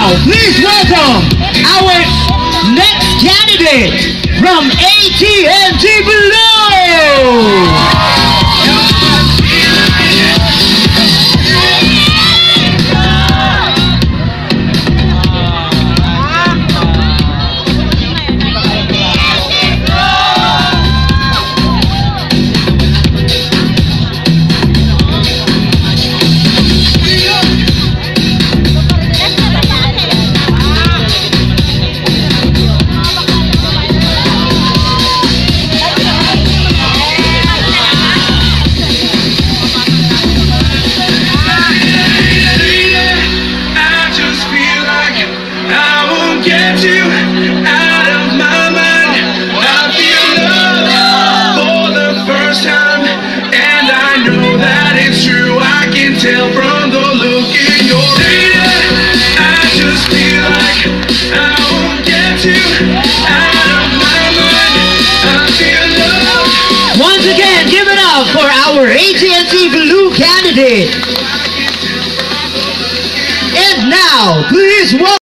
now, please welcome our next candidate from AT&T Below! Get you out of my mind. I feel love for the first time, and I know that it's true. I can tell from the look in your eyes. I just feel like I won't get you out of my mind. I feel love. Once again, give it up for our AT&T Blue candidate. And now, please welcome